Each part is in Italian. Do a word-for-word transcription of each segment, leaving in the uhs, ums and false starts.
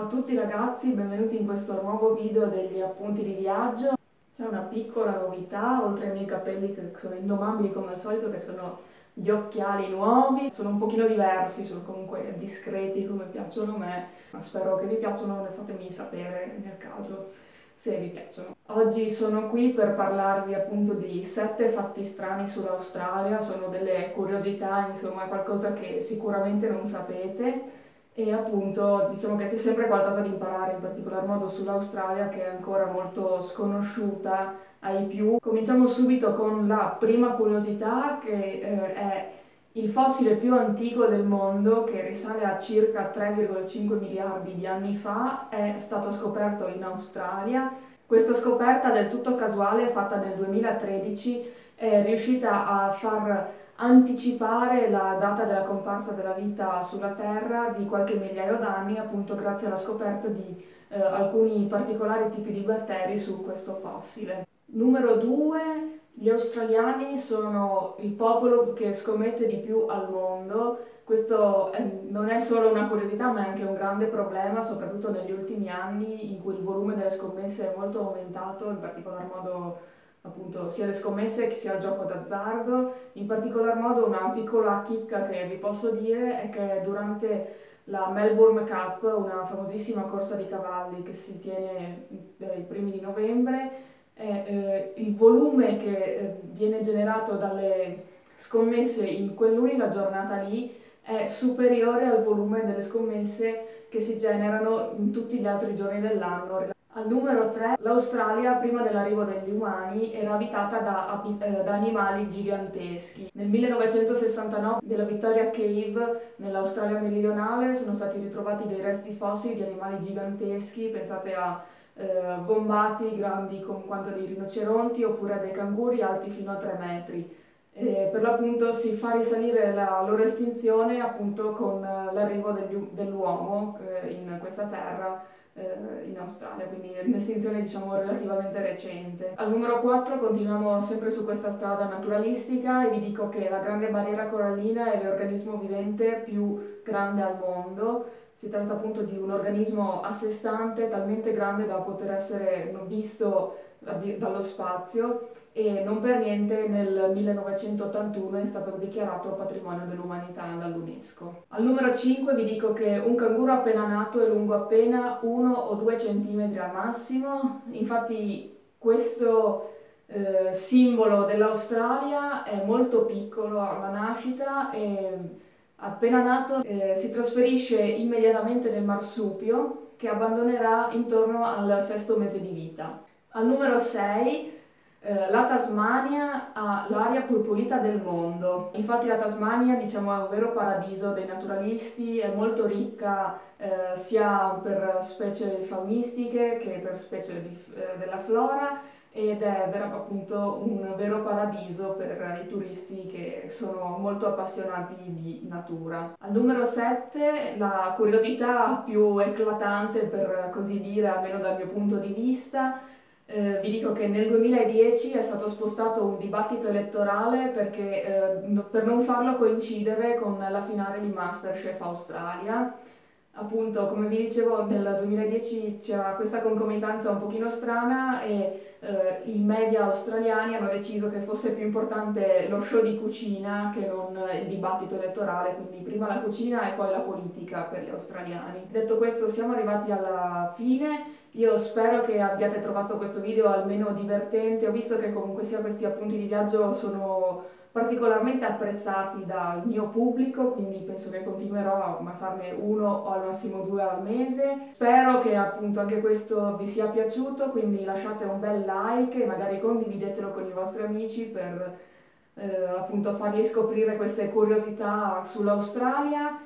a tutti ragazzi, benvenuti in questo nuovo video degli appunti di viaggio. C'è una piccola novità, oltre ai miei capelli che sono indomabili come al solito, che sono gli occhiali nuovi. Sono un pochino diversi, sono comunque discreti come piacciono a me, ma spero che vi piacciono e fatemi sapere nel caso se vi piacciono. Oggi sono qui per parlarvi appunto di sette fatti strani sull'Australia, sono delle curiosità, insomma qualcosa che sicuramente non sapete. E appunto diciamo che c'è sempre qualcosa da imparare, in particolar modo sull'Australia, che è ancora molto sconosciuta ai più. Cominciamo subito con la prima curiosità, che eh, è il fossile più antico del mondo, che risale a circa tre virgola cinque miliardi di anni fa, è stato scoperto in Australia. Questa scoperta del tutto casuale, fatta nel duemilatredici, è riuscita a far anticipare la data della comparsa della vita sulla Terra di qualche migliaio d'anni, appunto grazie alla scoperta di eh, alcuni particolari tipi di batteri su questo fossile. Numero due, gli australiani sono il popolo che scommette di più al mondo. Questo è, non è solo una curiosità, ma è anche un grande problema, soprattutto negli ultimi anni in cui il volume delle scommesse è molto aumentato, in particolar modo appunto sia le scommesse che sia il gioco d'azzardo. In particolar modo una piccola chicca che vi posso dire è che durante la Melbourne Cup, una famosissima corsa di cavalli che si tiene ai primi di novembre, eh, eh, il volume che eh, viene generato dalle scommesse in quell'unica giornata lì è superiore al volume delle scommesse che si generano in tutti gli altri giorni dell'anno. Al numero tre, l'Australia prima dell'arrivo degli umani era abitata da, eh, da animali giganteschi. Nel millenovecentosessantanove nella Victoria Cave, nell'Australia meridionale, sono stati ritrovati dei resti fossili di animali giganteschi, pensate a eh, vombati grandi come quanto dei rinoceronti oppure a dei canguri alti fino a tre metri. E per l'appunto si fa risalire la loro estinzione appunto con l'arrivo dell'uomo eh, in questa terra eh, in Australia, quindi un'estinzione diciamo relativamente recente. Al numero quattro continuiamo sempre su questa strada naturalistica e vi dico che la Grande Barriera Corallina è l'organismo vivente più grande al mondo. Si tratta appunto di un organismo a sé stante, talmente grande da poter essere visto dallo spazio, e non per niente nel millenovecentottantuno è stato dichiarato patrimonio dell'umanità dall'UNESCO. Al numero cinque vi dico che un canguro appena nato è lungo appena uno o due centimetri al massimo. Infatti questo eh, simbolo dell'Australia è molto piccolo alla nascita e appena nato eh, si trasferisce immediatamente nel marsupio, che abbandonerà intorno al sesto mese di vita. Al numero sei, eh, la Tasmania ha l'aria più pulita del mondo. Infatti la Tasmania, diciamo, è un vero paradiso dei naturalisti, è molto ricca eh, sia per specie faunistiche che per specie di, eh, della flora, ed è vera, appunto un vero paradiso per i turisti che sono molto appassionati di natura. Al numero sette, la curiosità più eclatante, per così dire, almeno dal mio punto di vista, eh, vi dico che nel duemiladieci è stato spostato un dibattito elettorale perché, eh, per non farlo coincidere con la finale di MasterChef Australia. Appunto, come vi dicevo, nel duemiladieci c'era questa concomitanza un pochino strana e eh, i media australiani hanno deciso che fosse più importante lo show di cucina che non il dibattito elettorale, quindi prima la cucina e poi la politica per gli australiani. Detto questo, siamo arrivati alla fine. Io spero che abbiate trovato questo video almeno divertente. Ho visto che comunque sia questi appunti di viaggio sono particolarmente apprezzati dal mio pubblico, quindi penso che continuerò a farne uno o al massimo due al mese. Spero che appunto anche questo vi sia piaciuto, quindi lasciate un bel like e magari condividetelo con i vostri amici per eh, appunto fargli scoprire queste curiosità sull'Australia.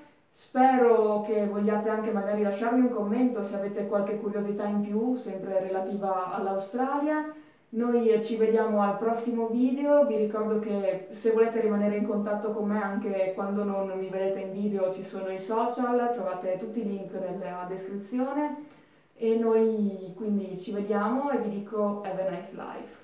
Spero che vogliate anche magari lasciarmi un commento se avete qualche curiosità in più, sempre relativa all'Australia. Noi ci vediamo al prossimo video. Vi ricordo che se volete rimanere in contatto con me anche quando non mi vedete in video ci sono i social, trovate tutti i link nella descrizione, e noi quindi ci vediamo e vi dico have a nice life.